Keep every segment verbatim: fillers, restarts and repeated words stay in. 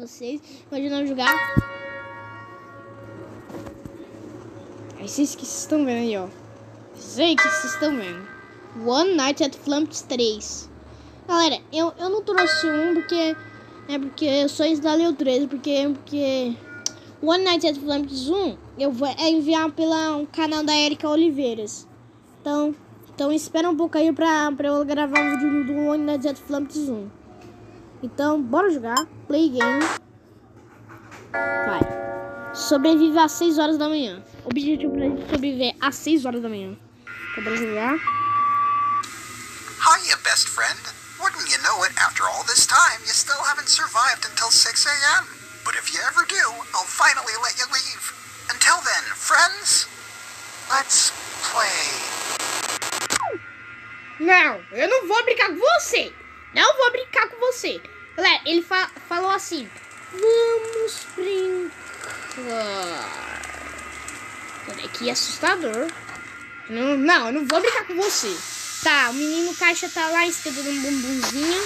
vocês. Imaginando jogar. É esses que vocês estão vendo aí, ó. Sei que vocês estão vendo. One Night at Flumpts três. Galera, eu, eu não trouxe um porque... É porque eu só instalei o três. Porque... porque One Night at Flumpts um eu vou é enviar pelo canal da Erika Oliveiras. Então... Então espera um pouco aí pra, pra eu gravar o vídeo do One Night at Flumpts um. Então, bora jogar. Play game. Vai. Sobrevive às seis horas da manhã. Objetivo pra gente sobreviver às seis horas da manhã. Então, bora jogar. Hiya, best friend. Wouldn't you know it, after all this time, you still haven't survived until six a m But if you ever do, I'll finally let you leave. Until then, friends, let's play. Não, eu não vou brincar com você. Não vou brincar com você. Galera, ele fa falou assim. Vamos brincar. Olha que assustador. Não, não, eu não vou brincar com você. Tá, o menino caixa tá lá escrevendo um bumbumzinho.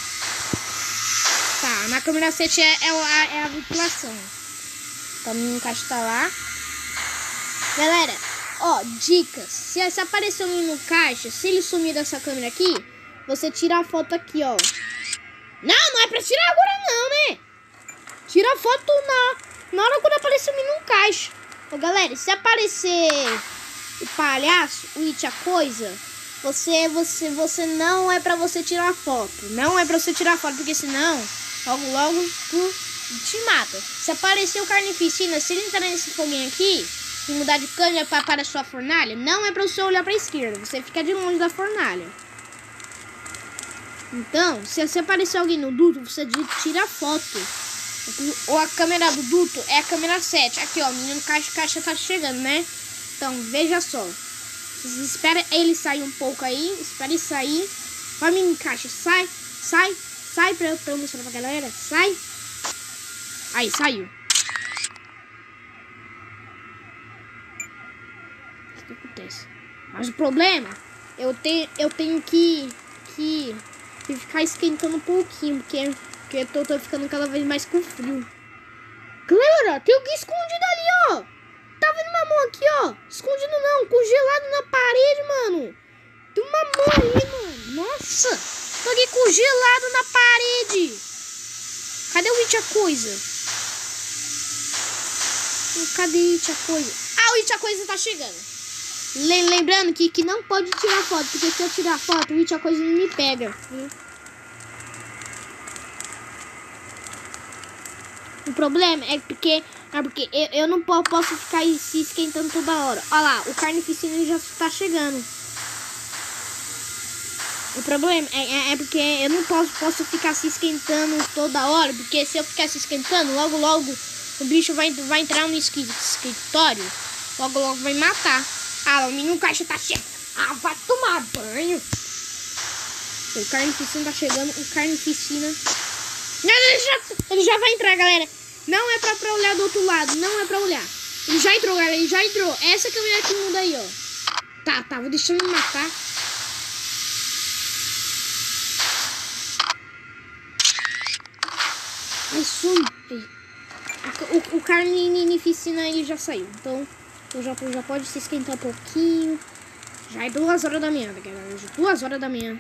Tá, na câmera sete é, é, a, é a ventilação. Tá, o menino caixa tá lá. Galera, ó, dicas. Se, se aparecer um menino caixa, se ele sumir dessa câmera aqui, você tira a foto aqui, ó. Não, não é pra tirar agora não, né? Tira a foto na, na hora quando aparecer o menino caixa. Ô, galera, se aparecer o palhaço, o it a coisa, você, você, você não é pra você tirar a foto. Não é pra você tirar a foto, porque senão, logo, logo, tu te mata. Se aparecer o carnificina, se ele entrar nesse foguinho aqui, e mudar de câmera para, para a sua fornalha, não é pra você olhar pra esquerda. Você fica de longe da fornalha. Então, se, se aparecer alguém no duto, você tira a foto. Ou a câmera do duto é a câmera sete. Aqui, ó, o menino caixa, caixa tá chegando, né? Então, veja só. Espera ele sair um pouco aí. Espera ele sair. Vai, menino caixa, sai, sai, sai pra, pra eu mostrar pra galera. Sai. Aí, saiu. O que acontece? Mas o problema, eu tenho, eu tenho que, que, que ficar esquentando um pouquinho, porque, porque eu tô, tô ficando cada vez mais com frio. Galera, tem alguém escondido ali, ó. Tá vendo uma mão aqui, ó. Escondido não, congelado na parede, mano. Tem uma mão ali, mano. Nossa, tem alguém congelado na parede. Cadê o it a coisa? Cadê o it a coisa? Ah, o it a coisa tá chegando. Lembrando que, que não pode tirar foto, porque se eu tirar foto, o it a coisa não me pega. Viu? O problema é porque, é porque eu, eu não posso ficar se esquentando toda hora. Olha lá, o carnificina já está chegando. O problema é, é, é porque eu não posso, posso ficar se esquentando toda hora, porque se eu ficar se esquentando, logo logo o bicho vai, vai entrar no escritório, logo logo vai matar. Ah, o menino caixa tá chegando. Ah, vai tomar banho. O carnificina tá chegando. O carnificina. Ele já, ele já vai entrar, galera. Não é pra, pra olhar do outro lado. Não é pra olhar. Ele já entrou, galera. Ele já entrou. Essa câmera que muda aí, ó. Tá, tá. Vou deixar ele matar. Ai, some. O, o, o carnificina aí já saiu. Então... Já, já pode se esquentar um pouquinho. Já é duas horas da manhã, galera. Já é duas horas da manhã.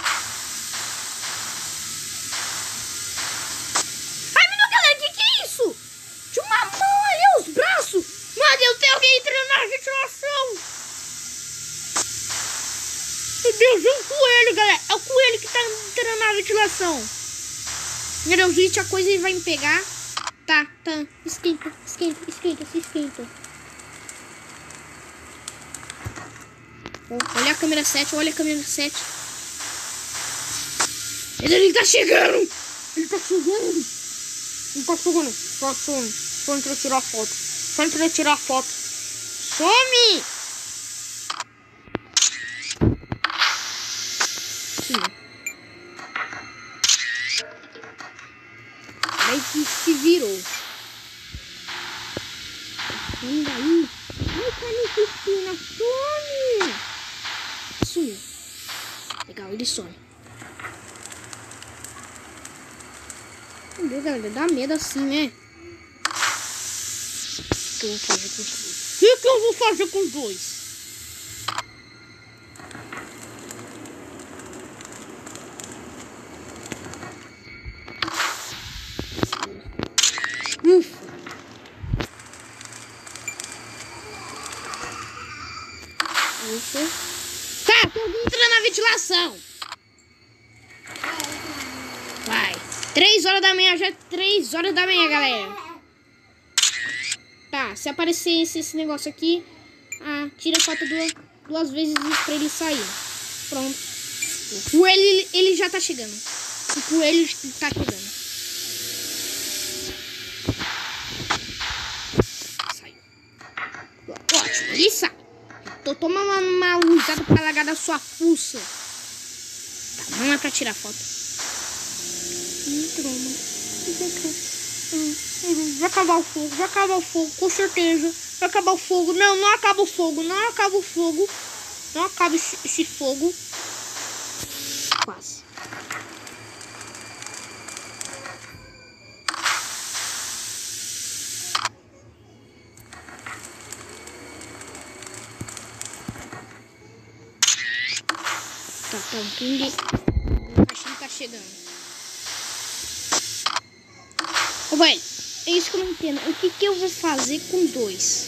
Ai, meu Deus, galera, que que é isso? Tinha uma mão ali, os braços. Meu Deus, tem alguém entrando na ventilação. Meu Deus, é um coelho, galera. É o coelho que tá entrando na ventilação. Meu Deus, gente, a coisa vai me pegar. Tá, tá. Esquenta, esquenta, esquenta, se esquenta. Olha a câmera sete, olha a câmera sete. Ele tá chegando! Ele tá chegando! Ele tá chegando! Só some! Só entra tirar foto! Só entra tirar foto! Some! Sim. Aí que se virou. Vem daí! Ai, carnificina, some! Sumiu. Legal, ele some. Deus, galera, dá medo assim, né? O que eu vou fazer com os dois? O que eu vou fazer com os dois? Ufa. Ufa. Tá, tô entrando na ventilação. Vai. Três horas da manhã, já é três horas da manhã, galera. Tá, se aparecer esse, esse negócio aqui, ah, tira a foto duas, duas vezes pra ele sair. Pronto. O coelho, ele, ele já tá chegando. O coelho tá chegando. Saiu. Ótimo, ele sai. Tô tomando uma, uma luzada pra largar da sua fuça. Tá, não é pra tirar foto. Vai acabar o fogo, vai acabar o fogo, com certeza. Vai acabar o fogo. Não, não acaba o fogo, não acaba o fogo. Não acaba esse, esse fogo. Quase. Tá, tá, ninguém. O cachorro tá chegando. Ô, velho, é isso que eu não entendo. O que que eu vou fazer com dois?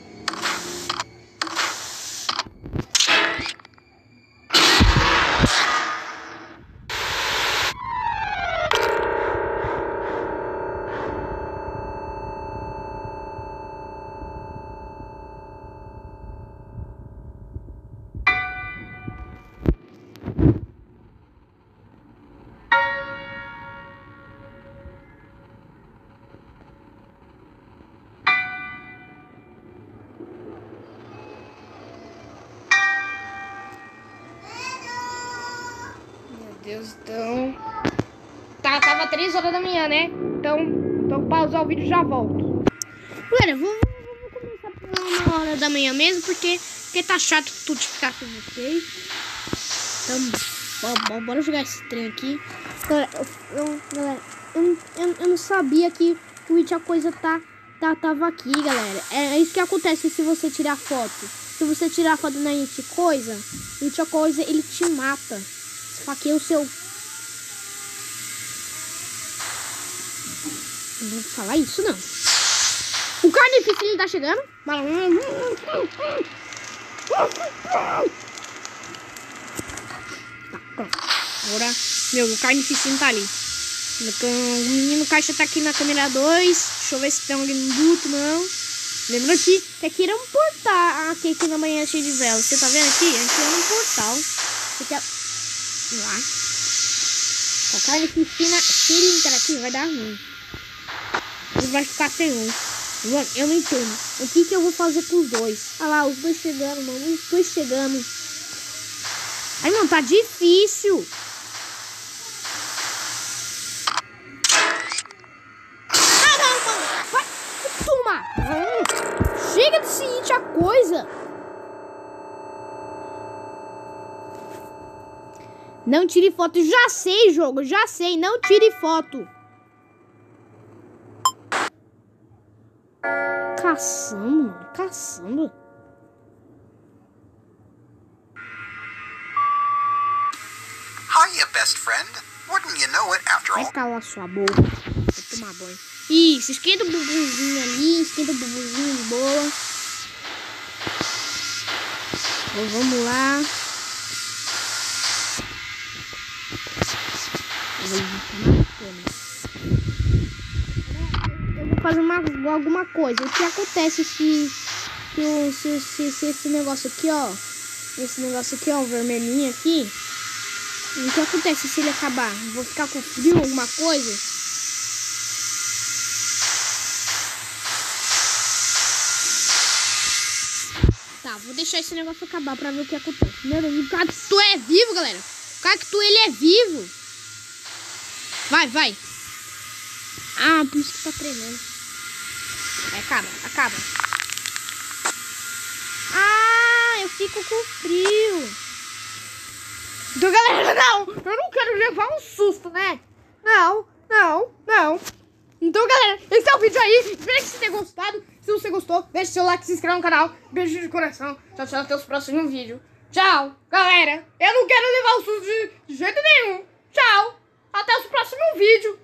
Deus, então... Tá, tava três horas da manhã, né? Então, então pausar o vídeo e já volto. Galera, vou, vou, vou começar por uma hora da manhã mesmo, porque, porque tá chato tudo ficar com vocês. Então, bora, bora jogar esse trem aqui. Galera, eu, eu, galera, eu, eu, eu não sabia que o It a coisa tá, tá, tava aqui, galera. É, é isso que acontece se você tirar foto. Se você tirar foto na It coisa, o It a coisa, ele te mata. Esfaqueia o seu... Não vou falar isso, não. O carnificina tá chegando. Tá, pronto. Agora, meu, o carnificina tá ali. O menino caixa tá aqui na câmera dois. Deixa eu ver se tem alguém no duto, não. Lembra que, que aqui era um portal. Aqui, aqui na manhã cheio de vela. Você tá vendo aqui? Aqui era um portal. Aqui é... lá. A carnificina, se ele entrar aqui, vai dar ruim. Ele vai ficar sem luz. Mano, eu não entendo. O que que eu vou fazer com os dois? Olha lá, os dois chegando, mano. Os dois chegando. Ai, mano, tá difícil. Ah, não, mano. Vai, toma. Chega de seguinte a coisa. Não tire foto. Já sei, jogo. Já sei. Não tire foto. Caçamba, mano. Caçamba. Hiya, best friend. Wouldn't you know it after all? Vai calar sua boca. Vou tomar banho. Isso. Esquenta o bubuzinho ali. Esquenta o bubuzinho de boa. Então, vamos lá. Eu vou fazer uma, alguma coisa. O que acontece se, se, se, se, se esse negócio aqui, ó. Esse negócio aqui, ó, o vermelhinho aqui. O que acontece se ele acabar? Vou ficar com frio, alguma coisa? Tá, vou deixar esse negócio acabar pra ver o que acontece. Meu Deus, o cacto é vivo, galera. O cacto, ele é vivo. Vai, vai. Ah, por isso que tá tremendo. Vai, acaba, acaba. Ah, eu fico com frio. Então, galera, não. Eu não quero levar um susto, né? Não, Não, não. Então, galera, esse é o vídeo aí. Espero que você tenha gostado. Se você gostou, deixa seu like, se inscreve no canal. Beijo de coração. Tchau, tchau, até os próximos vídeos. Tchau, galera. Eu não quero levar o susto de, de jeito nenhum. Tchau. Até os próximos vídeos.